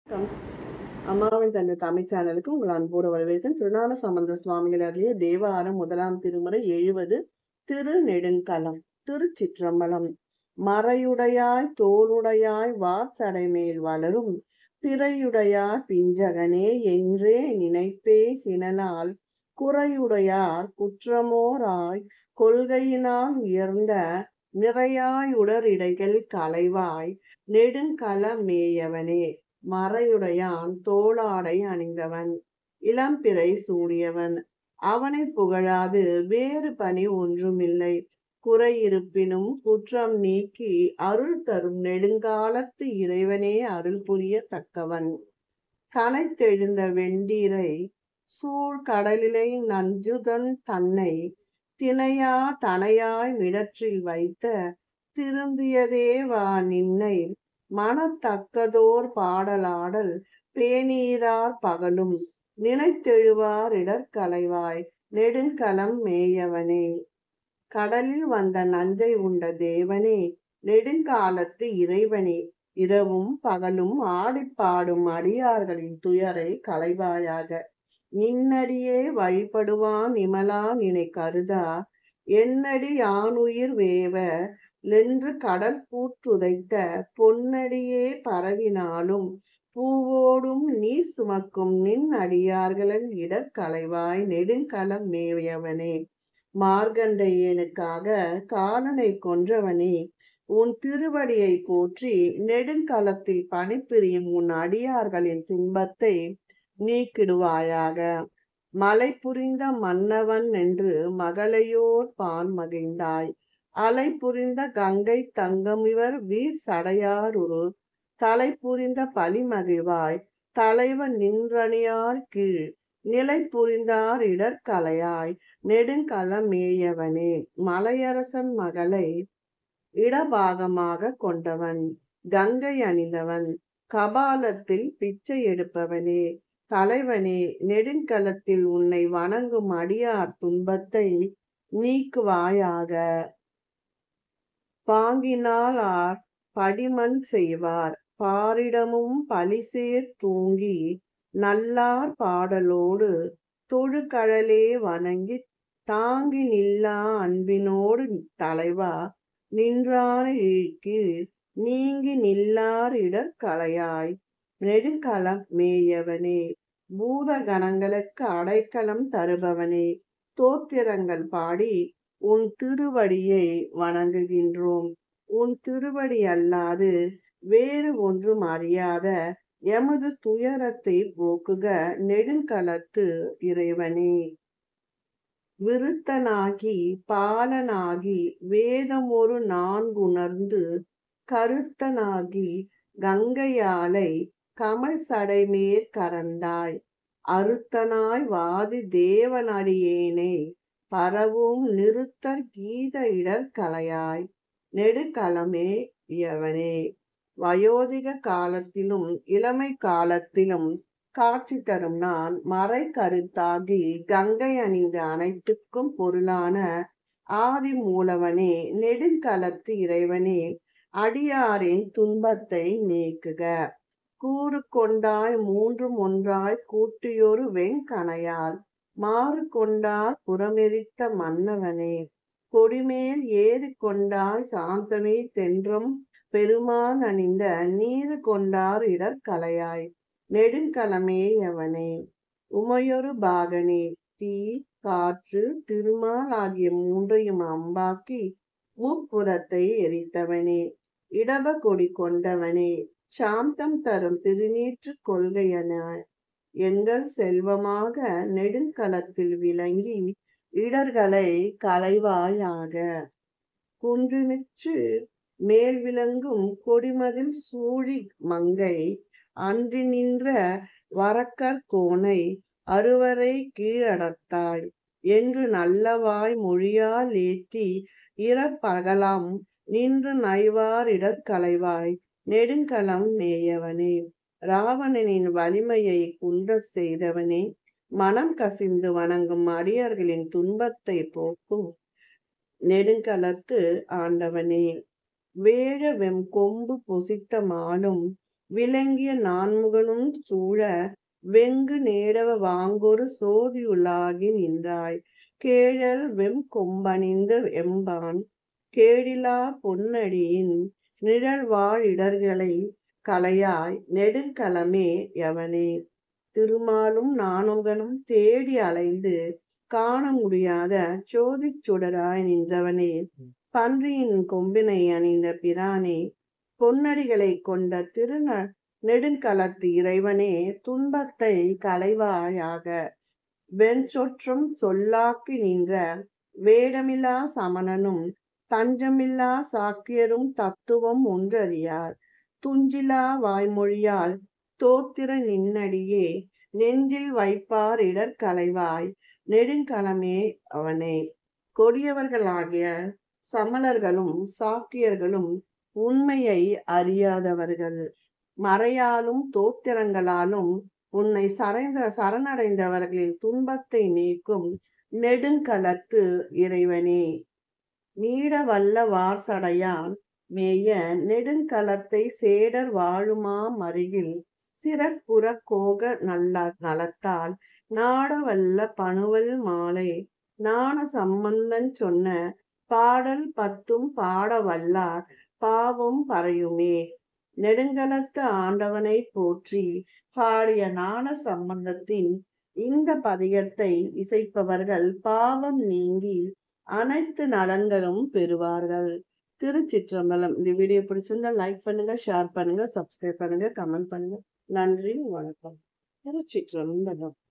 Come அம்மாவின் தந்தை தமிழ் சேனலுக்கு உங்கள் அன்போடு வரவேற்கும். திருஞான சம்பந்த சுவாமிகள் அருளிய தேவாரம் முதலாம் திருமுறை 70 திருநெடுங்களம். திருச்சிற்றம்பலம். மறையுடையாய் தோளுடையாய் வார்சடைமேல் வளரும் பிறையுடையார் பிஞ்சகனே என்றே நினைப்பே சினலால் குறையுடையார் குற்றமோராய் கொள்கையினால் உயர்ந்த நிறையாய் உடரிடைகள் களைவாய் நெடுங்கள மேயவனே. மறையுடையான் தோளாடை அணிந்தவன் இளம்பிறை சூடியவன் அவனை புகழாது வேறு பணி ஒன்றுமில்லை. குறையிருப்பினும் குற்றம் நீக்கி அருள் தரும் நெடுங்காலத்து இறைவனே அருள் புரிய தக்கவன். கனைத்தெழுந்த வெண்டீரை சூழ் கடலிலை நஞ்சுதன் தன்னை தினையா தனையாய் மிடற்றில் வைத்த திருந்தியதே வா நின்னை மனத்தக்கதோர் பாடலாடல் பேணீரார் பகலும் நினைத்தெழுவார் இடர்களைவாய் நெடுங்களம் மேயவனே. கடலில் வந்த நஞ்சை உண்ட தேவனே, நெடுங்காலத்து இறைவனே, இரவும் பகலும் ஆடிப்பாடும் அடியார்களின் துயரை களைவாயாக. நின்னடியே வழிபடுவான் நிமலா நினை கருதா என்னடி யானுயிர் வேவ லென்று கடல் கூற்றுதைத்த பொன்னடியே பரவினாலும் பூவோடும் நீர் சுமக்கும் நின் அடியார்களின் இடர்களைவாய் நெடுங்களம் மேயவனே. மார்கண்டேயனுக்காக காலனை கொன்றவனே, உன் திருவடியை போற்றி நெடுங்களத்தில் பணிபுரியும் உன் அடியார்களின் துன்பத்தை நீக்கிடுவாயாக. மலை புரிந்த மன்னவன் என்று மகளையோர் பான் மகிழ்ந்தாய். அலை புரிந்த கங்கை தங்கமிவர் வீர் சடையாருரு தலை புரிந்த பலி மகிழ்வாய் தலைவன் நின்றணியார் கீழ் நிலை புரிந்தார் இடர்கலையாய் நெடுங்களம் மேயவனே. மலையரசன் மகளை இடபாகமாக கொண்டவன் கங்கை அணிந்தவன் கபாலத்தில் பிச்சை எடுப்பவனே. தலைவனே, நெடுங்களத்தில் உன்னை வணங்கும் அடியார் துன்பத்தை நீக்குவாயாக. பாங்கினால் ஆர் படிமண் செய்வார் பாரிடமும் பலிசேர் தூங்கி நல்லார் பாடலோடு தொழுகழலே வணங்கி தாங்கி நில்லா அன்பினோடு தலைவா நின்றான கீழ் நீங்கி நில்லார் இடர்கலையாய் நெடுங்களம் மேயவனே. பூத கணங்களுக்கு அடைக்கலம் தருபவனே, தோத்திரங்கள் பாடி உன் திருவடியை வணங்குகின்றோம். உன் திருவடி அல்லாது வேறு ஒன்றும் அறியாத எமது துயரத்தை போக்குக நெடுங்களத்து இறைவனே. விருத்தனாகி பாலனாகி வேதம் ஒரு நான்குணர்ந்து கருத்தனாகி கங்கையாலை கமல் சடைமேற் கரந்தாய் அருத்தனாய் வாதி தேவனடியேனை பரவும் நிறுத்தர் கீத இடர்கலையாய் நெடுங்களமே யவனே. வயோதிக காலத்திலும் இளமை காலத்திலும் காட்சி தரும் நான் மறை கருத்தாகி கங்கை அணிந்த அனைத்துக்கும் பொருளான ஆதி மூலவனே. நெடுங்களத்து இறைவனே, அடியாரின் துன்பத்தை நீக்குக. கூறு கொண்டாய் மூன்றும் ஒன்றாய் கூட்டியொரு வெண்கணையால் மாறு கொண்டார் புறமெரித்த மன்னவனே. கொடிமேல் ஏறி கொண்டாய் சாந்தமே தென்றம் பெருமான் அணிந்த நீரு கொண்டார் இடர்கலையாய் நெடுங்களமே யவனே. உமையொரு பாகனே, தீ காற்று திருமால் ஆகிய மூன்றையும் அம்பாக்கி முப்புறத்தை எரித்தவனே. இடப கொடி கொண்டவனே, சாந்தம் தரும் திருநீற்று கொள்கையன எங்கள் செல்வமாக நெடுங்களத்தில் விளங்கி இடர்களை களைவாயாக. குன்றுமிச்சு மேல் விளங்கும் கொடிமதில் சூழி மங்கை அன்றி நின்ற வரக்கர் கோனை அறுவரை கீழடர்த்தாய் என்று நல்லவாய் மொழியால் ஏற்றி இரப்பகலாம் நின்று நைவார் இடர்கலைவாய் நெடுங்களம் மேயவனே. ராவணனின் வலிமையை குன்ற செய்தவனே, மனம் கசிந்து வணங்கும் அடியார்களின் துன்பத்தை போக்கும் நெடுங்களத்து ஆண்டவனே. வேழ வெம் கொம்பு பொசித்த மாலும் விளங்கிய நான்முகனும் சூழ வெங்கு நேடவ வாங்கொரு சோதியுலாகி நின்றாய். கேழல் வெம் கொம்பணிந்து எம்பான் கேடிலா பொன்னடியின் நிழல்வாழ் இடர்களை களையாய் நெடுங்கலமே யவனே. திருமாலும் நான்முகனும் தேடி அலைந்து காண முடியாத சோதிச் சுடராய் நின்றவனே. பன்றியின் கொம்பினை அணிந்த பிரானே. பொன்னடிகளை கொண்ட நெடுங்கலத்து இறைவனே. துன்பத்தை களைவாயாக வெஞ்சொற்றும் சொல்லாக்கி நின்ற வேடமில்லா சமணனும் தஞ்சமில்லா சாக்கியரும் தத்துவம் ஒன்றறியார். துஞ்சிலா வாய்மொழியால் தோத்திர நின்னடியே நெஞ்சில் வைப்பார் இடர்களைவாய் நெடுங்கலமே அவனே. கொடியவர்களாகிய சமணர்களும் சாக்கியர்களும் உண்மையை அறியாதவர்கள். மறையாலும் தோத்திரங்களாலும் உன்னை சரணடைந்தவர்களின் துன்பத்தை நீக்கும் நெடுங்கலத்து இறைவனே. நீடவல்ல வார்சடையான் மேய நெடுங்கலத்தை சேடர் வாழுமா மருகில் சிறப்புற கோக நலத்தால் நாடவல்ல பணுவல் மாலை நாண சம்பந்தன் சொன்ன பாடல் பத்தும் பாட வல்லார் பாவம் பறையுமே. நெடுங்கலத்து ஆண்டவனை போற்றி பாடிய ஞான சம்பந்தத்தின் இந்த பதிகத்தை இசைப்பவர்கள் பாவம் நீங்கி அனைத்து நலன்களும் பெறுவார்கள். திருச்சிற்றம்பலம். இந்த வீடியோ பிடிச்சிருந்தா லைக் பண்ணுங்க, ஷேர் பண்ணுங்க, சப்ஸ்கிரைப் பண்ணுங்க, கமெண்ட் பண்ணுங்க. நன்றி, வணக்கம். திருச்சிற்றம்பலம்.